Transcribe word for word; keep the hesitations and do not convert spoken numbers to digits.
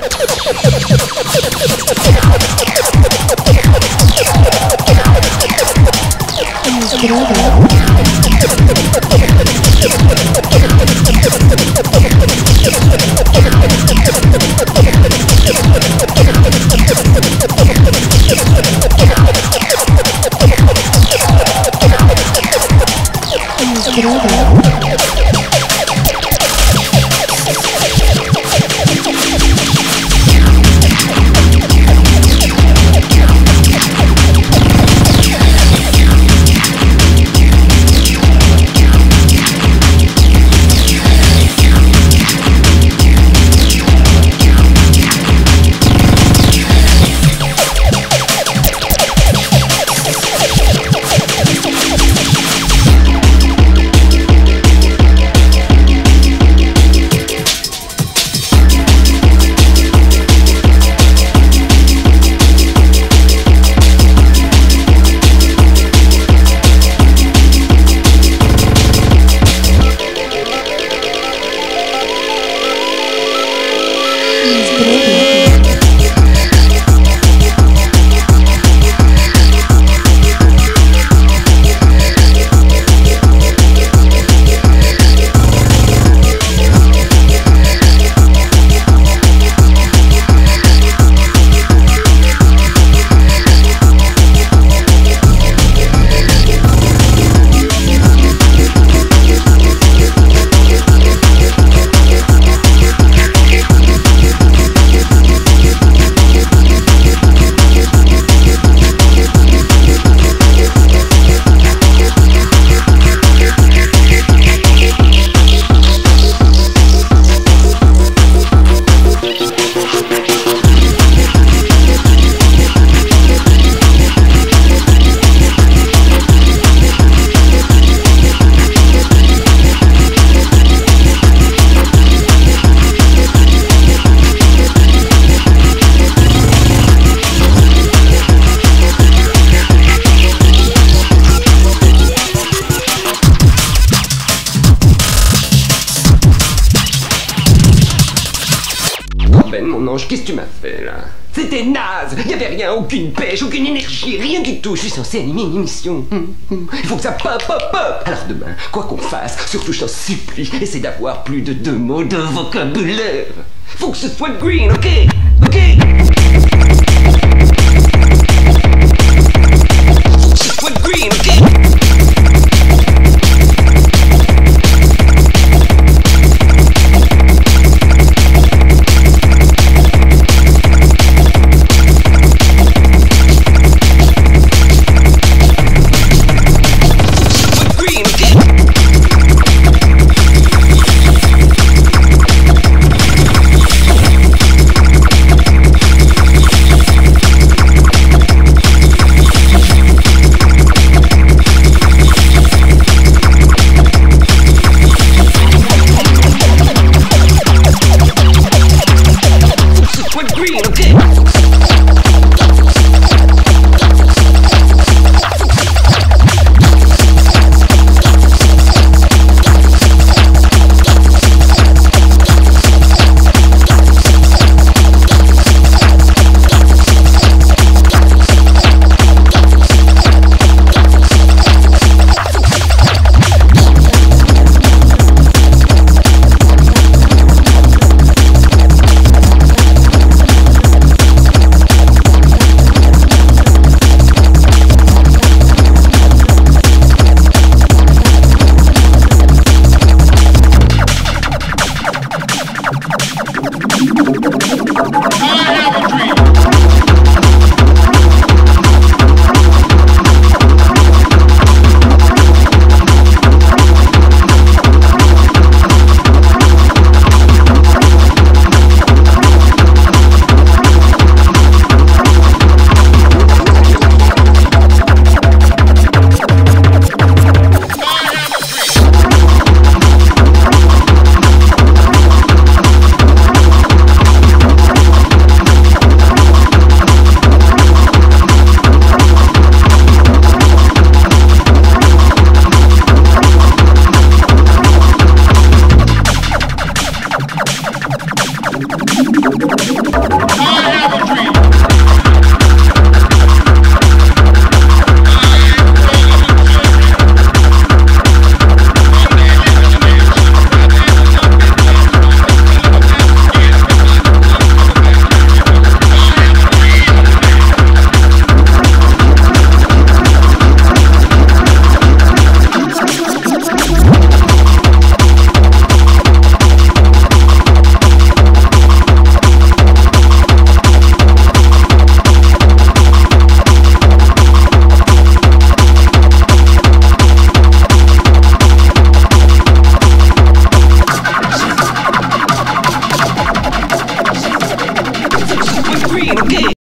Qu'est-ce que tu m'as fait là? C'était naze! Il n'y avait rien, aucune pêche, aucune énergie, rien du tout. Je suis censé animer une émission. Il faut que ça pop, pop, pop! Alors demain, quoi qu'on fasse, surtout je t'en supplie, essaie d'avoir plus de deux mots de vocabulaire. Faut que ce soit green, ok? Ok? Faut que ce soit green, ok?